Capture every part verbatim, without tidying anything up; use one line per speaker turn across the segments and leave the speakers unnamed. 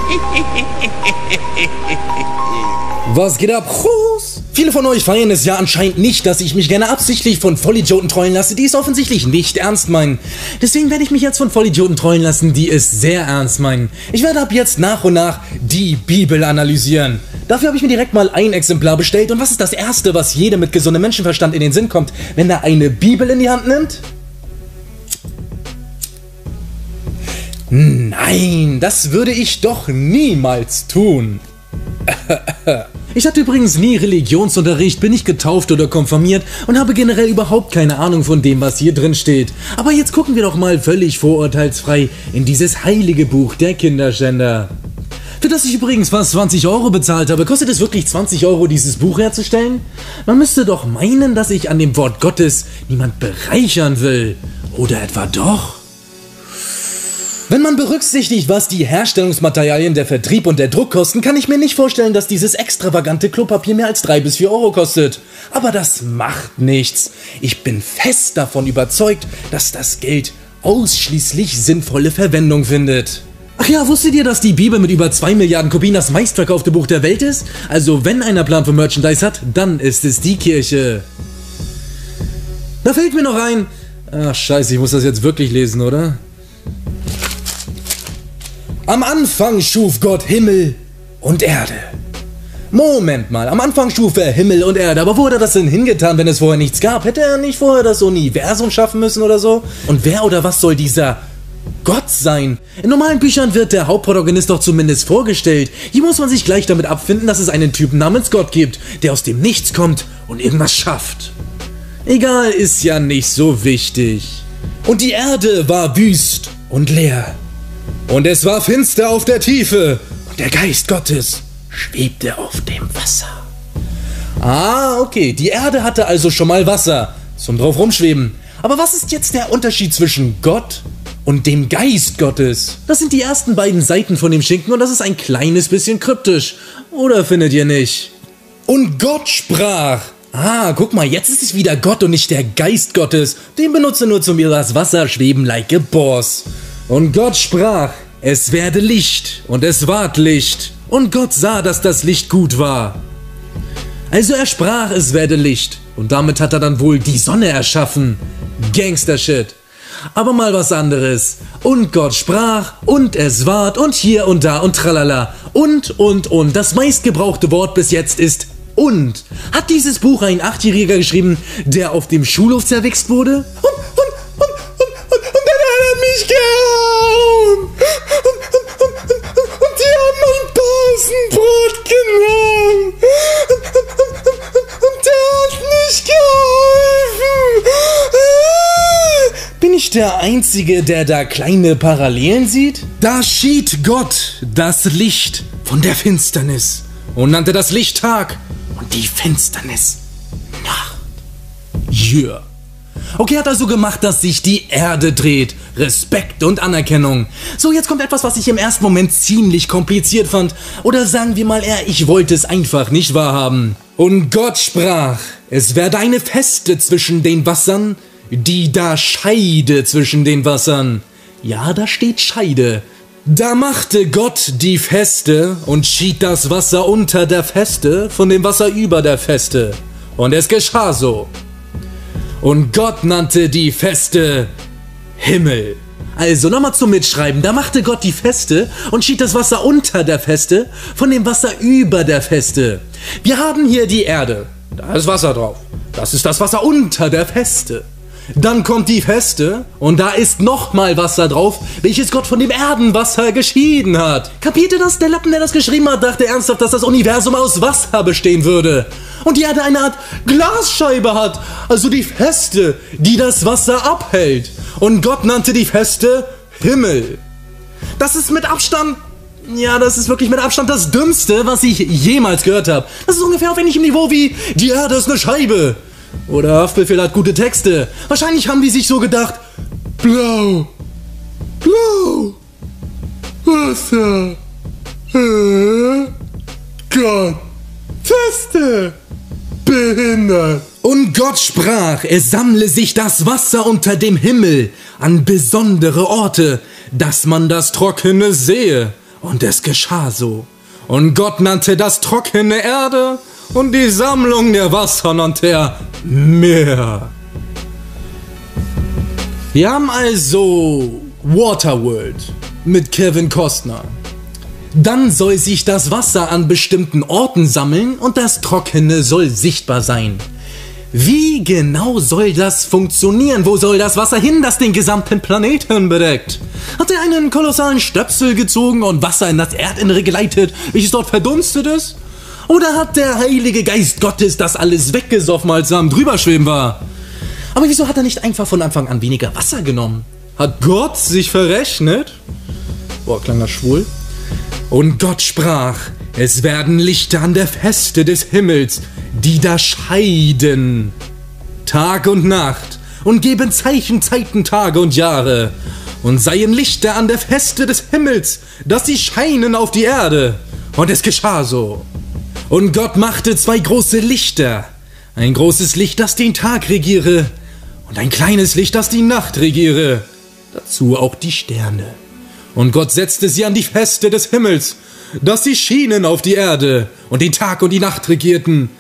Was geht ab, Chus? Viele von euch feiern es ja anscheinend nicht, dass ich mich gerne absichtlich von Vollidioten trollen lasse, die es offensichtlich nicht ernst meinen. Deswegen werde ich mich jetzt von Vollidioten trollen lassen, die es sehr ernst meinen. Ich werde ab jetzt nach und nach die Bibel analysieren. Dafür habe ich mir direkt mal ein Exemplar bestellt. Und was ist das Erste, was jedem mit gesundem Menschenverstand in den Sinn kommt, wenn er eine Bibel in die Hand nimmt? Nein, das würde ich doch niemals tun. Ich hatte übrigens nie Religionsunterricht, bin nicht getauft oder konfirmiert und habe generell überhaupt keine Ahnung von dem, was hier drin steht. Aber jetzt gucken wir doch mal völlig vorurteilsfrei in dieses heilige Buch der Kinderschänder. Für das ich übrigens fast zwanzig Euro bezahlt habe, kostet es wirklich zwanzig Euro, dieses Buch herzustellen? Man müsste doch meinen, dass ich an dem Wort Gottes niemand bereichern will. Oder etwa doch? Wenn man berücksichtigt, was die Herstellungsmaterialien, der Vertrieb und der Druck kosten, kann ich mir nicht vorstellen, dass dieses extravagante Klopapier mehr als drei bis vier Euro kostet. Aber das macht nichts. Ich bin fest davon überzeugt, dass das Geld ausschließlich sinnvolle Verwendung findet. Ach ja, wusstet ihr, dass die Bibel mit über zwei Milliarden Kopien das meistverkaufte Buch der Welt ist? Also wenn einer Plan für Merchandise hat, dann ist es die Kirche. Da fällt mir noch ein... Ach scheiße, ich muss das jetzt wirklich lesen, oder? Am Anfang schuf Gott Himmel und Erde. Moment mal, am Anfang schuf er Himmel und Erde, aber wo hat er das denn hingetan, wenn es vorher nichts gab? Hätte er nicht vorher das Universum schaffen müssen oder so? Und wer oder was soll dieser Gott sein? In normalen Büchern wird der Hauptprotagonist doch zumindest vorgestellt. Hier muss man sich gleich damit abfinden, dass es einen Typen namens Gott gibt, der aus dem Nichts kommt und irgendwas schafft. Egal, ist ja nicht so wichtig. Und die Erde war wüst und leer. Und es war finster auf der Tiefe, und der Geist Gottes schwebte auf dem Wasser. Ah, okay, die Erde hatte also schon mal Wasser, zum drauf rumschweben. Aber was ist jetzt der Unterschied zwischen Gott und dem Geist Gottes? Das sind die ersten beiden Seiten von dem Schinken und das ist ein kleines bisschen kryptisch. Oder findet ihr nicht? Und Gott sprach. Ah, guck mal, jetzt ist es wieder Gott und nicht der Geist Gottes. Den benutze nur zum übers Wasser schweben like a boss. Und Gott sprach, es werde Licht, und es ward Licht, und Gott sah, dass das Licht gut war. Also er sprach, es werde Licht, und damit hat er dann wohl die Sonne erschaffen. Gangster-Shit. Aber mal was anderes. Und Gott sprach, und es ward, und hier und da und tralala. Und, und, und. Das meistgebrauchte Wort bis jetzt ist und. Hat dieses Buch ein Achtjähriger geschrieben, der auf dem Schulhof zerwichst wurde? Und, mich gehauen. Und, und, und, und, und die haben mein Pausenbrot genommen. Und, und, und, und, und der hat nicht geholfen. Bin ich der Einzige, der da kleine Parallelen sieht? Da schied Gott das Licht von der Finsternis und nannte das Licht Tag und die Finsternis Nacht. Yeah. Okay, hat also gemacht, dass sich die Erde dreht. Respekt und Anerkennung. So, jetzt kommt etwas, was ich im ersten Moment ziemlich kompliziert fand. Oder sagen wir mal eher, ich wollte es einfach nicht wahrhaben. Und Gott sprach, es werde eine Feste zwischen den Wassern, die da Scheide zwischen den Wassern. Ja, da steht Scheide. Da machte Gott die Feste und schied das Wasser unter der Feste von dem Wasser über der Feste. Und es geschah so. Und Gott nannte die Feste Himmel. Also nochmal zum Mitschreiben. Da machte Gott die Feste und schied das Wasser unter der Feste von dem Wasser über der Feste. Wir haben hier die Erde. Da ist Wasser drauf. Das ist das Wasser unter der Feste. Dann kommt die Feste und da ist nochmal Wasser drauf, welches Gott von dem Erdenwasser geschieden hat. Kapiert ihr das? Der Lappen, der das geschrieben hat, dachte ernsthaft, dass das Universum aus Wasser bestehen würde. Und die Erde eine Art Glasscheibe hat, also die Feste, die das Wasser abhält. Und Gott nannte die Feste Himmel. Das ist mit Abstand... Ja, das ist wirklich mit Abstand das Dümmste, was ich jemals gehört habe. Das ist ungefähr auf ähnlichem Niveau wie die Erde ist eine Scheibe. Oder Haftbefehl hat gute Texte. Wahrscheinlich haben die sich so gedacht, blau, blau, Wasser, äh, Gott, Feste, behindert. Und Gott sprach, es sammle sich das Wasser unter dem Himmel an besondere Orte, dass man das Trockene sehe.
Und es geschah so. Und Gott nannte das trockene Erde und die Sammlung der Wasser nannte er Meer. Wir haben also Waterworld mit Kevin Costner. Dann soll sich das Wasser an bestimmten Orten sammeln und das Trockene soll sichtbar sein. Wie genau soll das funktionieren? Wo soll das Wasser hin, das den gesamten Planeten bedeckt? Hat er einen kolossalen Stöpsel gezogen und Wasser in das Erdinnere geleitet, welches dort verdunstet ist? Oder hat der Heilige Geist Gottes das alles weggesoffen, als er am Drüberschweben war? Aber wieso hat er nicht einfach von Anfang an weniger Wasser genommen? Hat Gott sich verrechnet? Boah, klang das schwul. Und Gott sprach, es werden Lichter an der Feste des Himmels, die da scheiden, Tag und Nacht, und geben Zeichen, Zeiten, Tage und Jahre, und seien Lichter an der Feste des Himmels, dass sie scheinen auf die Erde. Und es geschah so. Und Gott machte zwei große Lichter, ein großes Licht, das den Tag regiere, und ein kleines Licht, das die Nacht regiere, dazu auch die Sterne. Und Gott setzte sie an die Feste des Himmels, dass sie schienen auf die Erde und den Tag und die Nacht regierten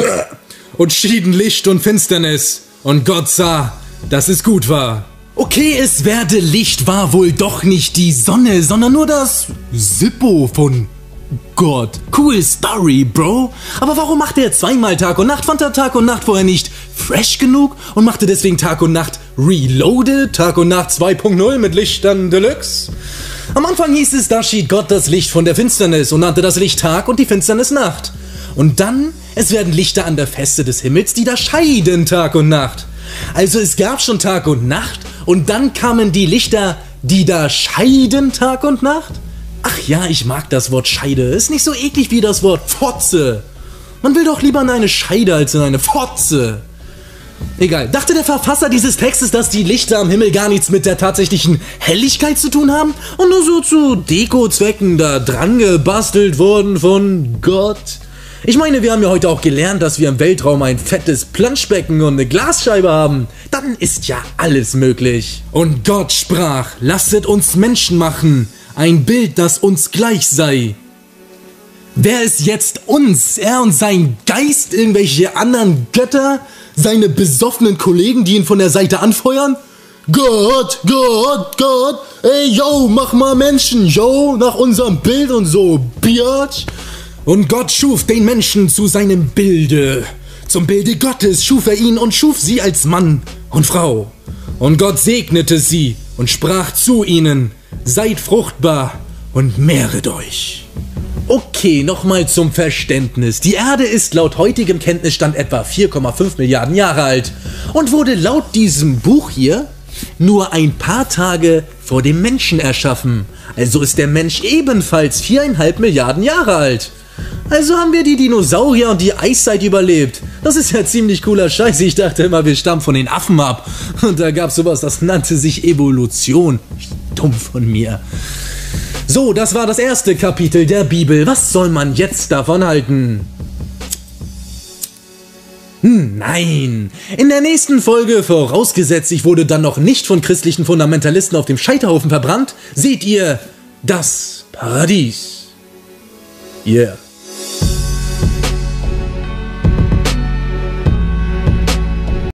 und schieden Licht und Finsternis. Und Gott sah, dass es gut war. Okay, es werde Licht war wohl doch nicht die Sonne, sondern nur das Sippo von Gott. Cool Story, Bro. Aber warum machte er zweimal Tag und Nacht? Fand er Tag und Nacht vorher nicht fresh genug und machte deswegen Tag und Nacht Reloaded, Tag und Nacht zwei punkt null mit Lichtern Deluxe? Am Anfang hieß es, da schied Gott das Licht von der Finsternis und nannte das Licht Tag und die Finsternis Nacht. Und dann, es werden Lichter an der Feste des Himmels, die da scheiden Tag und Nacht. Also es gab schon Tag und Nacht und dann kamen die Lichter, die da scheiden Tag und Nacht? Ach ja, ich mag das Wort Scheide. Ist nicht so eklig wie das Wort Fotze. Man will doch lieber in eine Scheide als in eine Fotze. Egal. Dachte der Verfasser dieses Textes, dass die Lichter am Himmel gar nichts mit der tatsächlichen Helligkeit zu tun haben und nur so zu Deko-Zwecken da dran gebastelt wurden von Gott? Ich meine, wir haben ja heute auch gelernt, dass wir im Weltraum ein fettes Planschbecken und eine Glasscheibe haben. Dann ist ja alles möglich. Und Gott sprach, lasset uns Menschen machen, ein Bild, das uns gleich sei. Wer ist jetzt uns? Er und sein Geist? Irgendwelche anderen Götter? Seine besoffenen Kollegen, die ihn von der Seite anfeuern? Gott, Gott, Gott, ey, yo, mach mal Menschen, yo, nach unserem Bild und so, Biatch. Und Gott schuf den Menschen zu seinem Bilde. Zum Bilde Gottes schuf er ihn und schuf sie als Mann und Frau. Und Gott segnete sie und sprach zu ihnen, seid fruchtbar und mehret euch. Okay, nochmal zum Verständnis. Die Erde ist laut heutigem Kenntnisstand etwa vier Komma fünf Milliarden Jahre alt und wurde laut diesem Buch hier nur ein paar Tage vor dem Menschen erschaffen. Also ist der Mensch ebenfalls viereinhalb Milliarden Jahre alt. Also haben wir die Dinosaurier und die Eiszeit überlebt. Das ist ja ziemlich cooler Scheiß. Ich dachte immer, wir stammen von den Affen ab. Und da gab es sowas, das nannte sich Evolution. Dumm von mir. So, das war das erste Kapitel der Bibel. Was soll man jetzt davon halten? Hm, nein. In der nächsten Folge, vorausgesetzt, ich wurde dann noch nicht von christlichen Fundamentalisten auf dem Scheiterhaufen verbrannt, seht ihr das Paradies. Yeah.